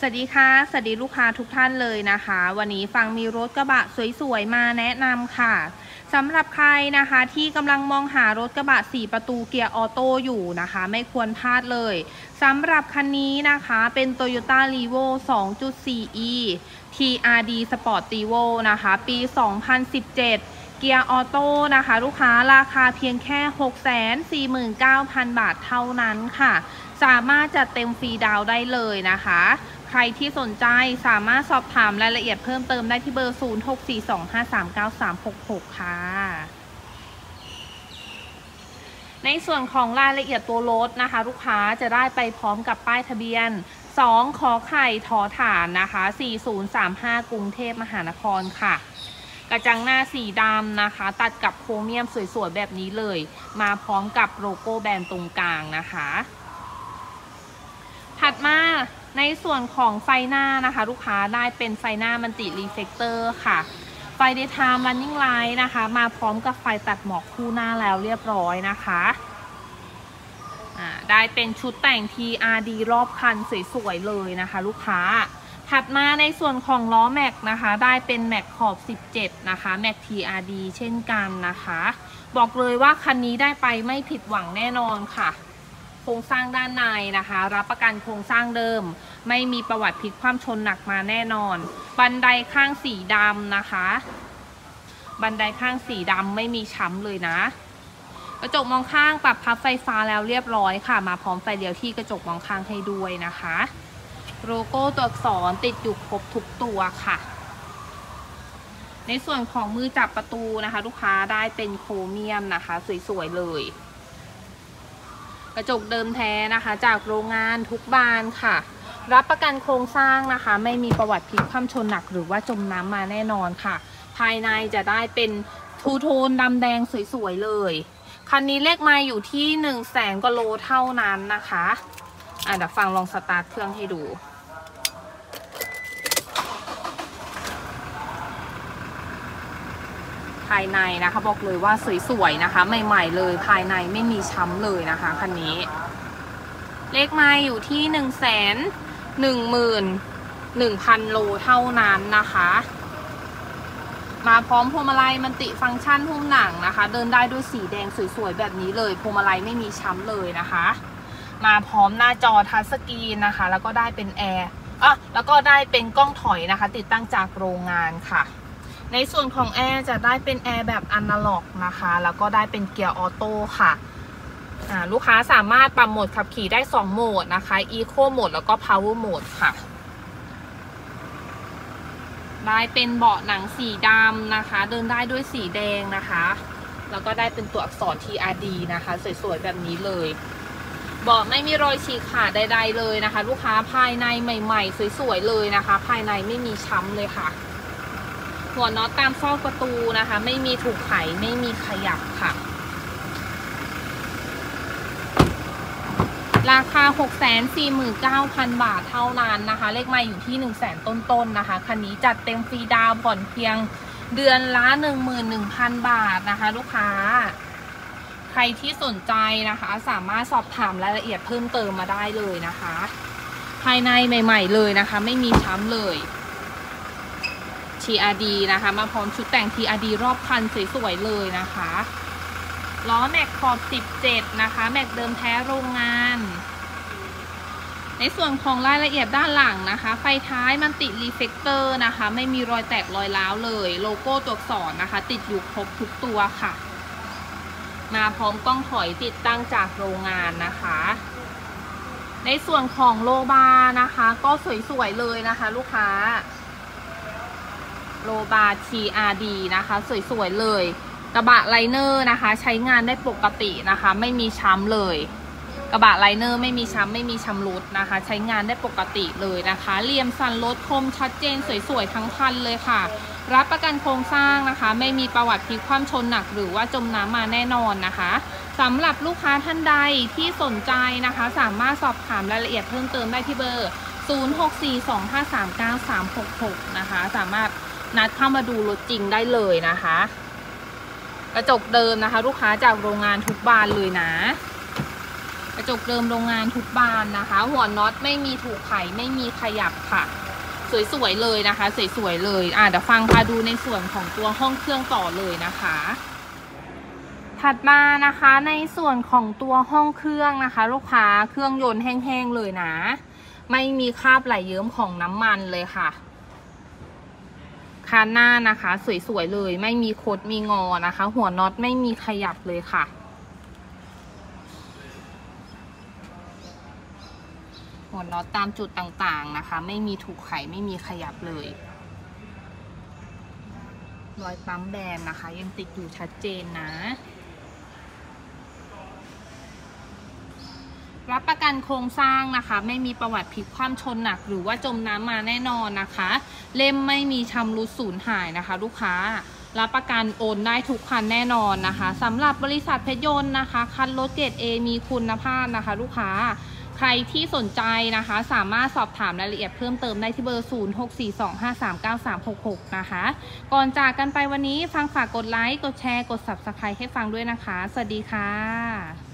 วัสดีค่ะสวัสดีลูกค้าทุกท่านเลยนะคะวันนี้ฟังมีรถกระบะสวยๆมาแนะนำค่ะสำหรับใครนะคะที่กำลังมองหารถกระบะ4ประตูเกียร์ออโต้อยู่นะคะไม่ควรพลาดเลยสำหรับคันนี้นะคะเป็น Toyota Revo 2.4e TRD Sport Evo นะคะปี 2017 เกียร์ออโต้นะคะลูกค้าราคาเพียงแค่ 649,000 บาทเท่านั้นค่ะสามารถจัดเต็มฟรีดาวได้เลยนะคะใครที่สนใจสามารถสอบถามรายละเอียดเพิ่มเติมได้ที่เบอร์ 0642539366 ค่ะในส่วนของรายละเอียดตัวรถนะคะลูกค้าจะได้ไปพร้อมกับป้ายทะเบียน2ขอไข่ทอฐานนะคะ4035กรุงเทพมหานครค่ะกระจังหน้าสีดำนะคะตัดกับโครเมียมสวยๆแบบนี้เลยมาพร้อมกับโลโก้แบรนด์ตรงกลางนะคะถัดมาในส่วนของไฟหน้านะคะลูกค้าได้เป็นไฟหน้ามันติรีเฟกเตอร์ค่ะไฟ Daytime Running Light นะคะมาพร้อมกับไฟตัดหมอกคู่หน้าแล้วเรียบร้อยนะคะได้เป็นชุดแต่ง TRD รอบคันสวยๆเลยนะคะลูกค้าถัดมาในส่วนของล้อแม็กนะคะได้เป็นแม็กขอบ17นะคะแม็ก TRD เช่นกันนะคะบอกเลยว่าคันนี้ได้ไปไม่ผิดหวังแน่นอนค่ะโครงสร้างด้านในนะคะรับประกันโครงสร้างเดิมไม่มีประวัติพลิกคว่ำชนหนักมาแน่นอนบันไดข้างสีดำนะคะบันไดข้างสีดำไม่มีช้ำเลยนะกระจกมองข้างปรับพับไฟฟ้าแล้วเรียบร้อยค่ะมาพร้อมไฟเลี้ยวที่กระจกมองข้างให้ด้วยนะคะโลโก้ตัวอักษรติดอยู่ครบทุกตัวค่ะในส่วนของมือจับประตูนะคะลูกค้าได้เป็นโครเมียมนะคะสวยๆเลยกระจกเดิมแท้นะคะจากโรงงานทุกบานค่ะรับประกันโครงสร้างนะคะไม่มีประวัติพลิกคว่ำชนหนักหรือว่าจมน้ำมาแน่นอนค่ะภายในจะได้เป็นทูโทนดำแดงสวยๆเลยคันนี้เลขไมล์อยู่ที่100,000 กว่าโลเท่านั้นนะคะเดี๋ยวฟังลองสตาร์ทเครื่องให้ดูภายในนะคะบอกเลยว่าสวยๆนะคะใหม่ๆเลยภายในไม่มีช้ำเลยนะคะคันนี้เลขไมล์อยู่ที่111,000 โลเท่านั้นนะคะมาพร้อมพวงมาลัยมันติฟังก์ชันหุ้มหนังนะคะเดินได้ด้วยสีแดงสวยๆแบบนี้เลยพวงมาลัยไม่มีช้ำเลยนะคะมาพร้อมหน้าจอทัชสกรีนนะคะแล้วก็ได้เป็นแอร์แล้วก็ได้เป็นกล้องถอยนะคะติดตั้งจากโรงงานค่ะในส่วนของแอร์จะได้เป็นแอร์แบบอนาล็อกนะคะแล้วก็ได้เป็นเกียร์ออโต้ค่ะลูกค้าสามารถปรับโหมดขับขี่ได้2โหมดนะคะ Eco Mode แล้วก็ Power Mode ค่ะได้เป็นเบาะหนังสีดำนะคะเดินได้ด้วยสีแดงนะคะแล้วก็ได้เป็นตัวอักษร TRD นะคะสวยๆแบบนี้เลยเบาะไม่มีรอยฉีกขาดใดๆเลยนะคะลูกค้าภายในใหม่ๆสวยๆเลยนะคะภายในไม่มีช้ำเลยค่ะหัวน็อตตามซอกประตูนะคะไม่มีถูกไขไม่มีขยับค่ะราคา 649,000 บาทเท่านั้นนะคะเลขไมล์อยู่ที่100,000 ต้นๆนะคะคันนี้จัดเต็มฟรีดาวผ่อนเพียงเดือนละ 11,000 บาทนะคะลูกค้าใครที่สนใจนะคะสามารถสอบถามรายละเอียดเพิ่มเติมมาได้เลยนะคะภายในใหม่ๆเลยนะคะไม่มีช้ำเลย TRD นะคะมาพร้อมชุดแต่ง TRD รอบคันสวยๆเลยนะคะล้อแม็กขอบ17นะคะแม็กเดิมแท้โรงงานในส่วนของรายละเอียดด้านหลังนะคะไฟท้ายมันติรีเฟกเตอร์นะคะไม่มีรอยแตกรอยร้าวเลยโลโก้ตัวอักษรนะคะติดอยู่ครบทุกตัวค่ะมาพร้อมกล้องถอยติดตั้งจากโรงงานนะคะในส่วนของโลบาร์นะคะก็สวยๆเลยนะคะลูกค้าโลบาร์ TRD นะคะสวยๆเลยกระบะไลเนอร์นะคะใช้งานได้ปกตินะคะไม่มีช้ำเลยกระบะไลเนอร์ไม่มีช้ำไม่มีชำรุดนะคะใช้งานได้ปกติเลยนะคะเหลี่ยมสันรถคมชัดเจนสวยๆทั้งคันเลยค่ะรับประกันโครงสร้างนะคะไม่มีประวัติพลิกคว่ำชนหนักหรือว่าจมน้ำมาแน่นอนนะคะสำหรับลูกค้าท่านใดที่สนใจนะคะสามารถสอบถามรายละเอียดเพิ่มเติมได้ที่เบอร์0642539366นะคะสามารถนัดเข้ามาดูรถจริงได้เลยนะคะกระจกเดิมนะคะลูกค้าจากโรงงานทุกบานเลยนะกระจกเดิมโรงงานทุกบานนะคะ หัวน็อตไม่มีถูกไขไม่มีขยับค่ะสวยๆเลยนะคะสวยๆเลยเดี๋ยวฟังพาดูในส่วนของตัวห้องเครื่องต่อเลยนะคะถัดมานะคะในส่วนของตัวห้องเครื่องนะคะลูกค้าเครื่องยนต์แห้งๆเลยนะไม่มีคราบไหลเยิ้มของน้ำมันเลยค่ะคานหน้านะคะสวยๆเลยไม่มีคดมีงอนะคะหัวน็อตไม่มีขยับเลยค่ะหัวน็อตตามจุดต่างๆนะคะไม่มีถูกไขไม่มีขยับเลยรอยปั๊มแบนนะคะยังติดอยู่ชัดเจนนะรับประกันโครงสร้างนะคะไม่มีประวัติพลิกคว่ำชนหนักหรือว่าจมน้ำมาแน่นอนนะคะเล่มไม่มีชำรุดสูญหายนะคะลูกค้ารับประกันโอนได้ทุกคันแน่นอนนะคะสำหรับบริษัทเพชรยนต์นะคะคันรถเกรด A มีคุณภาพนะคะลูกค้าใครที่สนใจนะคะสามารถสอบถามรายละเอียดเพิ่มเติมได้ที่เบอร์ 0642539366 นะคะก่อนจากกันไปวันนี้ฟังฝากกดไลค์กดแชร์กด Subscribe ให้ฟังด้วยนะคะสวัสดีค่ะ